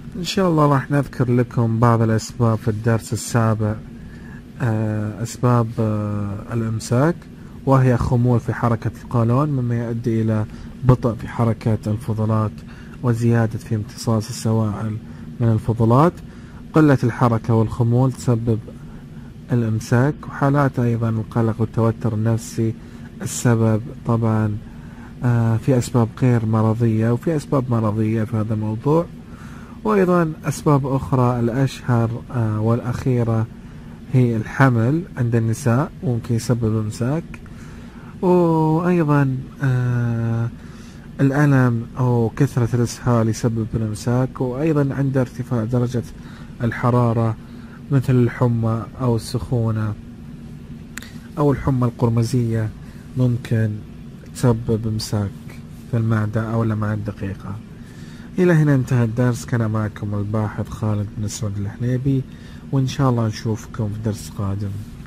إن شاء الله راح نذكر لكم بعض الأسباب في الدرس السابع. أسباب الإمساك، وهي خمول في حركة القولون مما يؤدي إلى بطء في حركة الفضلات وزيادة في امتصاص السوائل من الفضلات. قلة الحركة والخمول تسبب الإمساك، وحالات أيضا القلق والتوتر النفسي السبب طبعا. في أسباب غير مرضية وفي أسباب مرضية في هذا الموضوع، وأيضا أسباب أخرى. الأشهر والأخيرة هي الحمل عند النساء ممكن يسبب إمساك، وأيضا الألم أو كثرة الإسهال يسبب الإمساك، وأيضا عند ارتفاع درجة الحرارة مثل الحمى أو السخونة أو الحمى القرمزية ممكن تسبب إمساك في المعدة أو الأمعاء الدقيقة. إلى هنا انتهى الدرس. كان معكم الباحث خالد بن سعود الحليبي، وإن شاء الله نشوفكم في درس قادم.